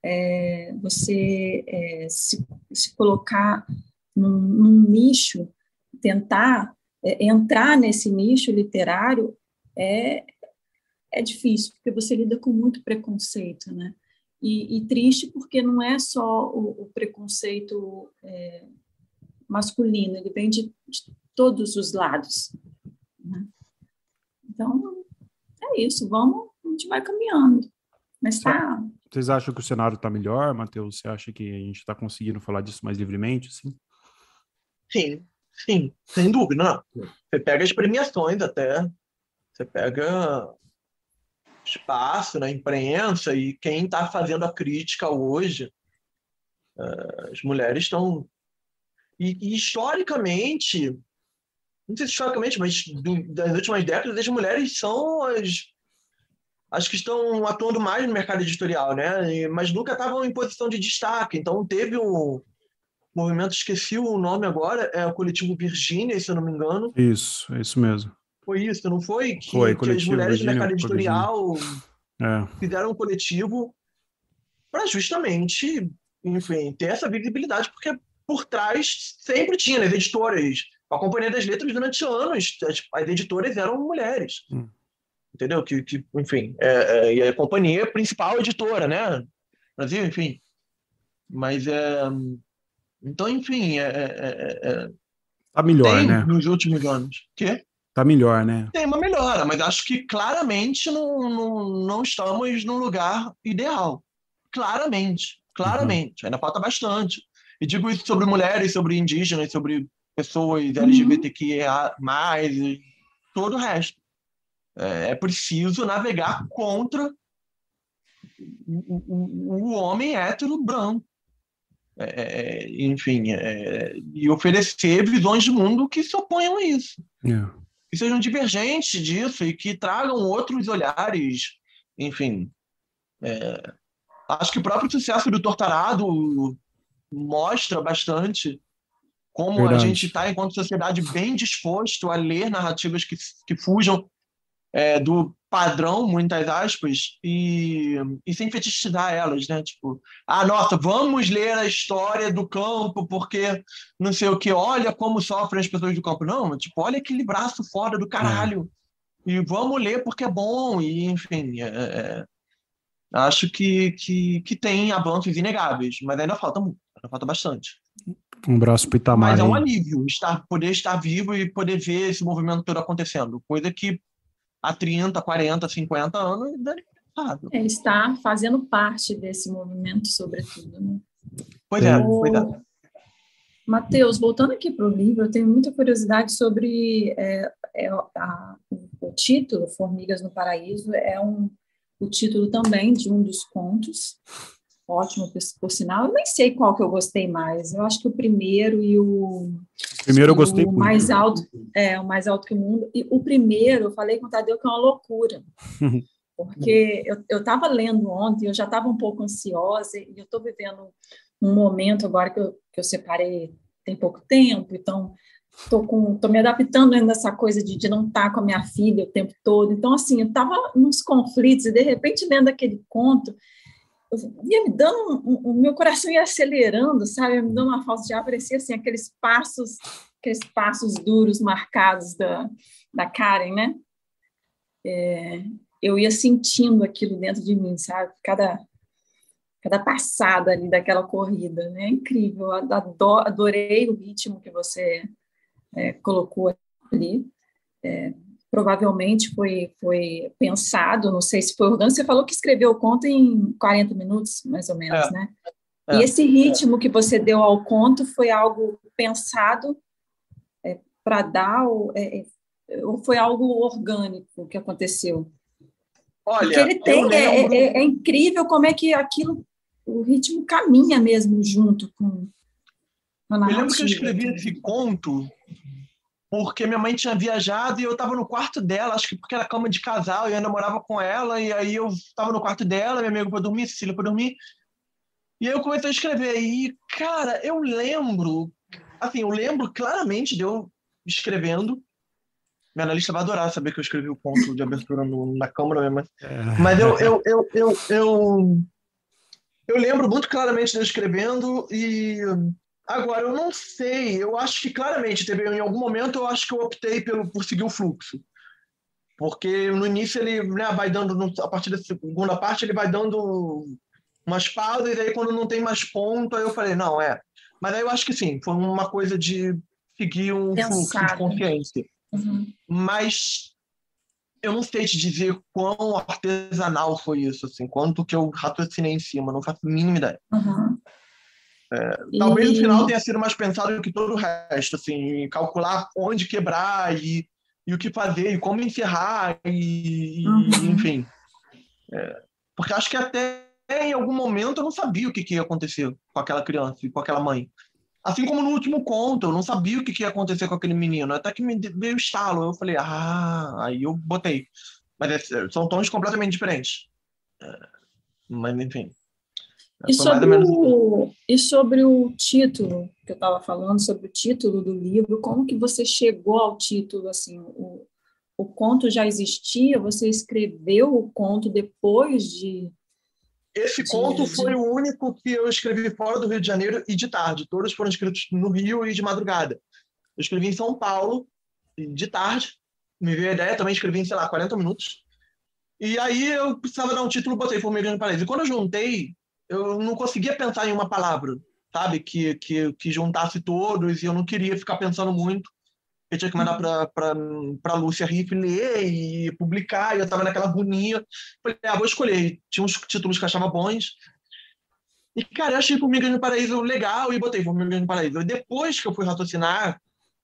Você se colocar num nicho, tentar entrar nesse nicho literário é difícil, porque você lida com muito preconceito, né? E triste porque não é só o preconceito masculino, ele vem de todos os lados, né? Então, é isso, a gente vai caminhando. Mas tá... Vocês acham que o cenário está melhor, Matheus? Você acha que a gente está conseguindo falar disso mais livremente, assim? Sim, sem dúvida. Não. Você pega as premiações até, você pega espaço na imprensa e quem está fazendo a crítica hoje, as mulheres estão... E historicamente, não sei se historicamente, mas das últimas décadas, as mulheres são as que estão atuando mais no mercado editorial, né? Mas nunca estavam em posição de destaque. Então, teve um movimento, esqueci o nome agora, é o Coletivo Virgínia, se eu não me engano. Isso, é isso mesmo. Foi isso, não foi? Foi, Que as mulheres do mercado editorial fizeram um coletivo para justamente, enfim, ter essa visibilidade, porque por trás sempre tinha, nas editoras, a Companhia das Letras, durante anos, as editoras eram mulheres. Entendeu? Enfim, e a companhia principal editora, né? Brasil, enfim. Mas então, enfim, tá melhor, tem né? nos últimos anos. Quê? Tá melhor, né? Tem uma melhora, mas acho que claramente não estamos no lugar ideal. Claramente. Ainda falta bastante. E digo isso sobre mulheres, sobre indígenas, sobre pessoas LGBTQIA+, e todo o resto. É preciso navegar contra o homem hétero branco. Enfim, e oferecer visões de mundo que se oponham a isso. Que sejam divergentes disso e que tragam outros olhares. Enfim, acho que o próprio sucesso do Torturado mostra bastante como a gente está, enquanto sociedade, bem disposto a ler narrativas que fujam do padrão, muitas aspas, e sem fetichizar elas, né? Tipo, nossa, vamos ler a história do campo porque não sei o que, olha como sofrem as pessoas do campo. Não, tipo, olha aquele braço foda do caralho. E vamos ler porque é bom, e enfim, acho que tem avanços inegáveis, mas ainda falta muito, ainda falta bastante. Um braço pro Itamar. Mas é um alívio poder estar vivo e poder ver esse movimento todo acontecendo, coisa que há 30, 40, 50 anos está fazendo parte desse movimento, sobretudo, né? Pois é. Matheus, voltando aqui para o livro, eu tenho muita curiosidade sobre o título, Formigas no Paraíso, o título também de um dos contos, ótimo, por sinal. Eu nem sei qual que eu gostei mais, eu acho que o primeiro e o primeiro eu gostei o muito. mais alto, o mais alto que o mundo, e o primeiro, eu falei com o Tadeu que é uma loucura, porque eu estava lendo ontem, eu já estava um pouco ansiosa, e eu estou vivendo um momento agora que eu separei tem pouco tempo, então estou me adaptando ainda a essa coisa de não estar com a minha filha o tempo todo. Então, assim, eu estava nos conflitos e, de repente, lendo aquele conto, ia me dando o meu coração ia acelerando, sabe? Ia me dando uma falta de ar, parecia assim, aqueles passos duros marcados da Karen, né? Eu ia sentindo aquilo dentro de mim, sabe? Cada passada ali daquela corrida, né? É incrível, eu adorei o ritmo que você colocou ali. Provavelmente foi pensado, não sei se foi orgânico, você falou que escreveu o conto em 40 minutos, mais ou menos, né? E esse ritmo que você deu ao conto foi algo pensado para dar, ou foi algo orgânico que aconteceu? Olha, porque ele tem, é incrível como é que aquilo, o ritmo caminha mesmo junto com a narrativa. Eu lembro que eu escrevi esse conto porque minha mãe tinha viajado e eu estava no quarto dela, acho que porque era cama de casal, e eu ainda morava com ela, e aí eu estava no quarto dela, minha amiga para dormir, Cecília para dormir, e aí eu comecei a escrever. E, cara, eu lembro claramente de eu escrevendo. Minha analista vai adorar saber que eu escrevi o conto de abertura na câmera mesmo. Mas eu lembro muito claramente de eu escrevendo e agora eu não sei, eu acho que claramente teve em algum momento eu acho que eu optei por seguir o fluxo. Porque no início ele, né, vai dando, a partir da segunda parte ele vai dando umas pausas, e aí quando não tem mais ponto, aí eu falei, não, Mas aí eu acho que sim, foi uma coisa de seguir um fluxo de consciência. Uhum. Mas eu não sei te dizer quão artesanal foi isso, assim, quanto que eu raciocinei em cima, não faço a mínima ideia. Uhum. Talvez no final tenha sido mais pensado do que todo o resto, assim, calcular onde quebrar e o que fazer, e como encerrar, enfim. Porque acho que até em algum momento eu não sabia o que ia acontecer com aquela criança e com aquela mãe. Assim como no último conto, eu não sabia o que ia acontecer com aquele menino, até que me veio o estalo. Eu falei, aí eu botei. Mas são tons completamente diferentes. Mas, enfim. E sobre o título, que eu estava falando, sobre o título do livro, como que você chegou ao título? Assim, o conto já existia? Você escreveu o conto depois de... Esse conto foi o único que eu escrevi fora do Rio de Janeiro e de tarde. Todos foram escritos no Rio e de madrugada. Eu escrevi em São Paulo, de tarde. Me veio a ideia, também escrevi em, 40 minutos. E aí eu precisava dar um título, botei Formigas no Paraíso. E quando eu juntei, eu não conseguia pensar em uma palavra, sabe? Que juntasse todos, e eu não queria ficar pensando muito. Eu tinha que mandar para Lúcia Riff ler e publicar, e eu estava naquela agonia. Falei, vou escolher. Tinha uns títulos que eu achava bons. E, cara, eu achei Formigas no Paraíso legal e botei Formigas no Paraíso. E depois que eu fui raciocinar,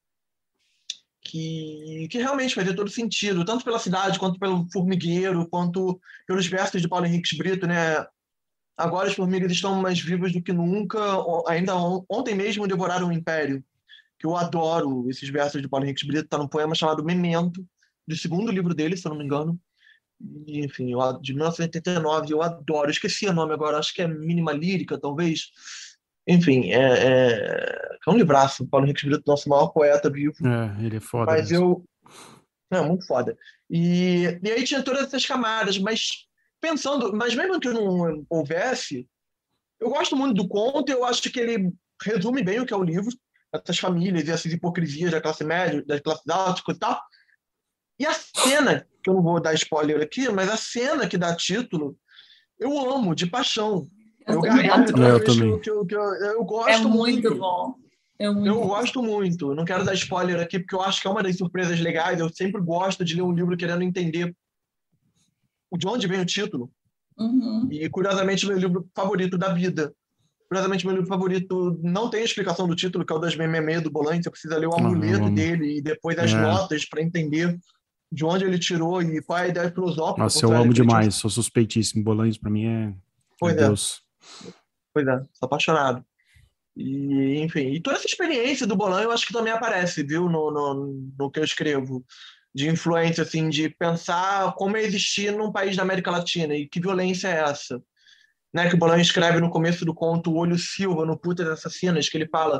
que realmente fazia todo sentido, tanto pela cidade, quanto pelo formigueiro, quanto pelos versos de Paulo Henrique Brito, né? Agora as formigas estão mais vivas do que nunca. Ainda ontem mesmo devoraram o Império, que eu adoro esses versos de Paulo Henrique Brito, está num poema chamado Memento, do segundo livro dele, se eu não me engano. E, enfim, de 1989, eu adoro. Eu esqueci o nome agora, acho que é Mínima Lírica, talvez. Enfim, é um livraço. Paulo Henrique Brito, nosso maior poeta vivo. Ele é foda. Mas muito foda. E aí tinha todas essas camadas, mas mesmo que não houvesse, eu gosto muito do conto, eu acho que ele resume bem o que é o livro, essas famílias e essas hipocrisias da classe média, da classe alta e tal. E a cena, que eu não vou dar spoiler aqui, mas a cena que dá título, eu amo de paixão. Eu gargalho toda vez que eu gosto muito. É muito bom. Eu gosto muito. Não quero dar spoiler aqui, porque eu acho que é uma das surpresas legais. Eu sempre gosto de ler um livro querendo entender de onde vem o título. Uhum. E, curiosamente, meu livro favorito da vida Curiosamente, meu livro favorito não tem a explicação do título, que é o das Mememê do Bolanho. Você precisa ler o amuleto dele e depois as notas para entender de onde ele tirou e qual é a ideia filosófica. Nossa, eu amo demais, sou suspeitíssimo. Bolanhos para mim é Deus. Pois é, sou apaixonado. E, enfim, e toda essa experiência do Bolanho eu acho que também aparece, viu, no que eu escrevo, de influência, assim, de pensar como existir num país da América Latina e que violência é essa, né, que o Bolanho escreve no começo do conto O Olho Silva, no Putas Assassinas, que ele fala,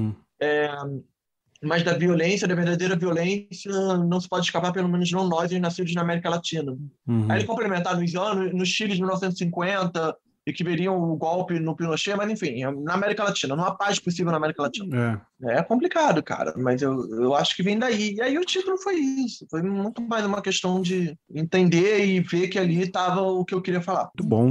mas da violência, da verdadeira violência, não se pode escapar, pelo menos não nós, nascidos na América Latina. Aí ele complementar no Chile de 1950, e que veriam o golpe no Pinochet, mas enfim, na América Latina, não há paz possível na América Latina. É complicado, cara, mas eu acho que vem daí. E aí o título foi isso, foi muito mais uma questão de entender e ver que ali estava o que eu queria falar. Muito bom.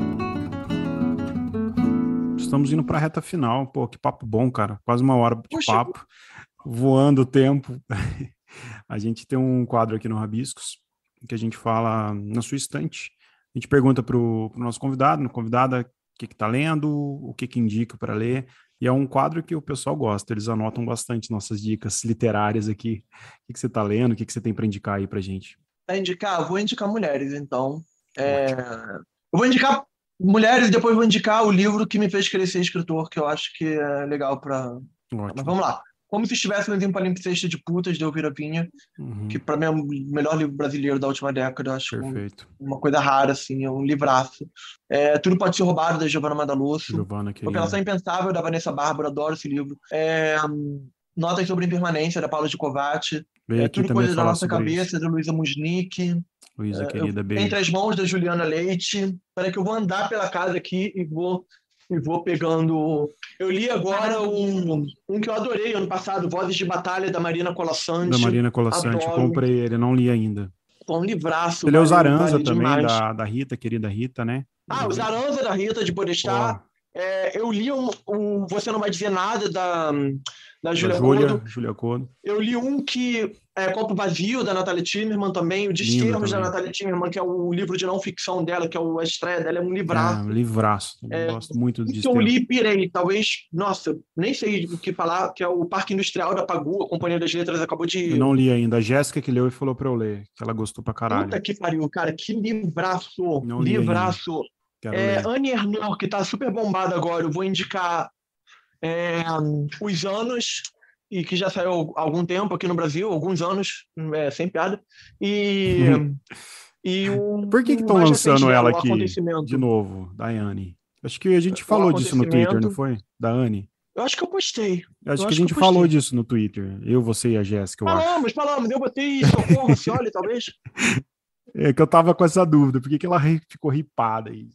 Estamos indo para a reta final. Pô, que papo bom, cara. Quase uma hora de papo. Voando o tempo. A gente tem um quadro aqui no Rabiscos que a gente fala na sua estante. A gente pergunta para o nosso convidada o que está lendo, o que indica para ler. E é um quadro que o pessoal gosta. Eles anotam bastante nossas dicas literárias aqui. O que você está lendo? O que você tem para indicar aí para gente? Vou indicar mulheres, então. Eu vou indicar mulheres e depois vou indicar o livro que me fez crescer escritor, que eu acho que é legal para... Mas vamos lá. Como se estivéssemos em um palimpsesto de putas, de Elvira Vinha, que para mim é o melhor livro brasileiro da última década. Eu acho uma coisa rara, assim, é um livraço. Tudo Pode Ser Roubado, da Giovanna Madalosso. Operação Impensável, da Vanessa Bárbara, adoro esse livro. Notas sobre Impermanência, da Paula Giacovatti. Tudo Coisa da Nossa Cabeça, da Luísa Musnick. Luísa, querida, beijo. Entre as Mãos, da Juliana Leite. Espera que eu vou andar pela casa aqui e vou pegando... Eu li agora um que eu adorei ano passado, Vozes de Batalha, da Marina Colasanti. Da Marina Colasanti, comprei ele, não li ainda. Um livraço. Ele é o Zaranza também, da Rita, querida Rita, né? O Zaranza, da Rita, de Podestá. Eu li Você Não Vai Dizer Nada, da Júlia Kodo. Eu li um que é Copo Vazio, da Nathalie Timmerman também, o Desterros, da Nathalie Timmerman, que é o livro de não ficção dela, que é a estreia dela, é um livraço. Um livraço, eu gosto muito disso. Eu li e pirei, talvez, nossa, nem sei o que falar, que é o Parque Industrial da Pagu, a Companhia das Letras acabou de... Eu não li ainda, a Jéssica que leu e falou pra eu ler, que ela gostou pra caralho. Puta que pariu, cara, que livraço, livraço. Annie Ernaux, que tá super bombada agora, eu vou indicar Os Anos, e que já saiu há algum tempo aqui no Brasil, alguns anos, sem piada, e por que estão lançando ela aqui de novo, da Anne? Acho que a gente falou disso no Twitter, não foi? Da Anne. Eu acho que eu postei. Acho que a gente falou disso no Twitter, eu, você e a Jéssica, Falamos, eu botei Socorro Cioli, talvez. É que eu tava com essa dúvida, por que ela ficou ripada aí?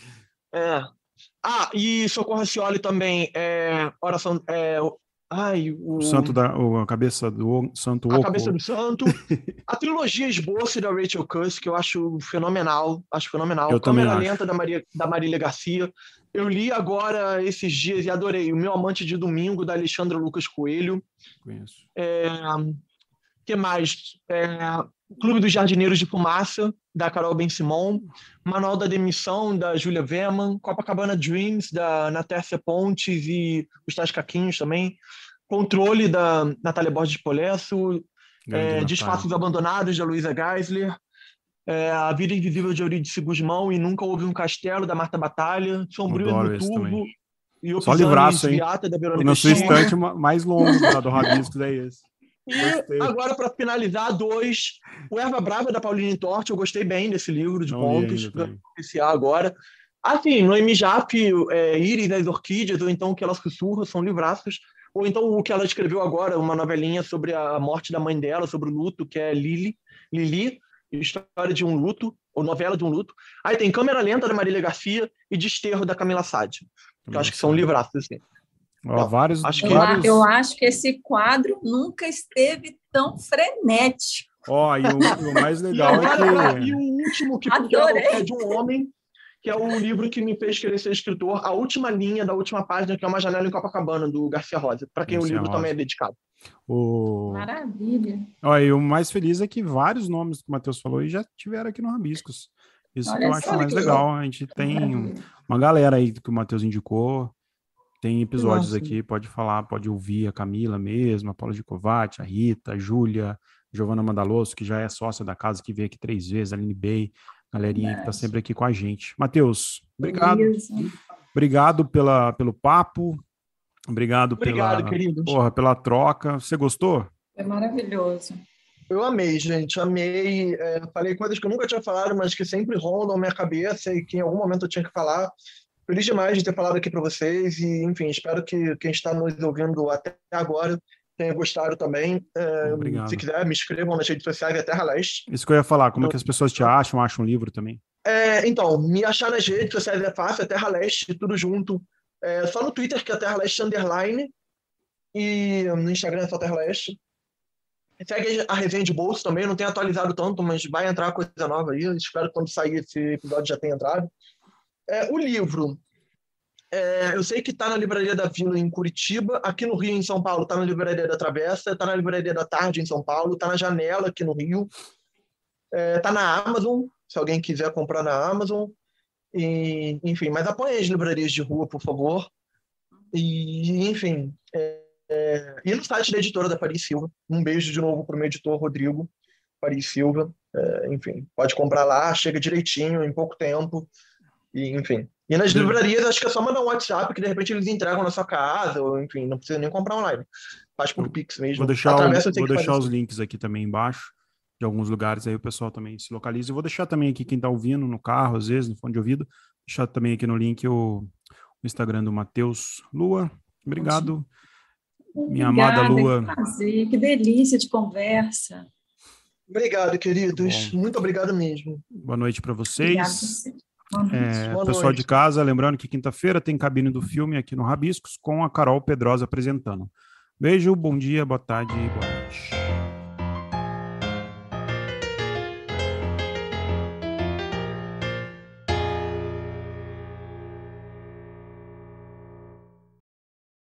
E Socorro Cioli também, oração... o santo a cabeça do santo. A cabeça do santo. A trilogia Esboço, da Rachel Cusk, que eu acho fenomenal. Eu Câmera Lenta, da Marília Garcia. Eu li agora esses dias e adorei. O Meu Amante de Domingo, da Alexandra Lucas Coelho. Conheço. Que mais? Clube dos Jardineiros de Fumaça, da Carol Ben-Simon. Manual da Demissão, da Júlia Wehrmann. Copacabana Dreams, da Natércia Pontes e os Tais Caquinhos também. Controle, da Natália Borges Polesso. Disfarces Abandonados, da Luísa Geisler. A Vida Invisível, de Eurídice Guzmão e Nunca Houve um Castelo, da Marta Batalha. Sombrio e Turbo. E só livraço, hein? Da Verônica na sua estante mais longo do Rabiscos é esse. E agora, para finalizar, o Erva Brava, da Pauline Torti. Eu gostei bem desse livro de contos. Vou iniciar agora. Assim, Noemi Jaffe, Iris das Orquídeas, ou então O Que Ela Sussurra, são livraços. Ou então o que ela escreveu agora, uma novelinha sobre a morte da mãe dela, sobre o luto, que é Lili, História de um Luto, ou Novela de um Luto. Aí tem Câmera Lenta, da Marília Garcia, e Desterro, da Camila Sade. Que eu acho que são livraços, assim. Eu acho que esse quadro nunca esteve tão frenético. E o mais legal é que... E o último, que é de um homem, que é o livro que me fez querer ser escritor, a última linha da última página, que é Uma Janela em Copacabana, do Garcia Rosa, para quem o livro também é dedicado. Maravilha. E o mais feliz é que vários nomes que o Matheus falou já tiveram aqui no Rabiscos. Isso que eu acho mais legal. A gente tem uma galera aí que o Matheus indicou. Tem episódios aqui, pode falar, pode ouvir a Camila mesmo, a Paula Gicovati, a Rita, a Júlia, Giovana Mandaloso, que já é sócia da casa, que veio aqui 3 vezes, a Aline Bey, galerinha que está sempre aqui com a gente. Matheus, obrigado. Beleza. Obrigado pelo papo, obrigado pela troca. Você gostou? É maravilhoso. Eu amei, gente, amei. Falei coisas que eu nunca tinha falado, mas que sempre rondam na minha cabeça e que em algum momento eu tinha que falar. Feliz demais de ter falado aqui para vocês e, enfim, espero que quem está nos ouvindo até agora tenha gostado também. Obrigado. Se quiser, me inscrevam nas redes sociais da Terra Leste. Isso que eu ia falar, como é que as pessoas te acham um livro também? Então, me achar nas redes sociais é fácil, é Terra Leste, tudo junto. Só no Twitter, que é Terra Leste _, e no Instagram é só Terra Leste. Segue a resenha de bolso também, não tem atualizado tanto, mas vai entrar coisa nova aí. Espero que quando sair esse episódio já tenha entrado. O livro, eu sei que está na Livraria da Vila em Curitiba, aqui no Rio, em São Paulo, está na Livraria da Travessa, está na Livraria da Tarde em São Paulo, está na Janela aqui no Rio, está na Amazon, se alguém quiser comprar na Amazon. E, enfim, mas apoiem as livrarias de rua, por favor. E, enfim, e no site da editora da Paris Silva. Um beijo de novo para o meu editor, Rodrigo Paris Silva. Enfim, pode comprar lá, chega direitinho, em pouco tempo. E, enfim. E nas livrarias, acho que é só mandar um WhatsApp que de repente eles entregam na sua casa, ou enfim, não precisa nem comprar online. Faz por Pix mesmo. Vou deixar os links aqui também embaixo, de alguns lugares, aí o pessoal também se localiza. Eu vou deixar também aqui quem está ouvindo no carro, às vezes, no fone de ouvido, deixar também aqui no link o Instagram do Matheus Lua. Obrigado, minha amada Lua. Que prazer, que delícia de conversa. Obrigado, queridos. Muito obrigado mesmo. Boa noite para vocês. Boa pessoal noite. De casa, lembrando que quinta-feira tem cabine do filme aqui no Rabiscos com a Carol Pedrosa apresentando. Beijo, bom dia, boa tarde e boa noite.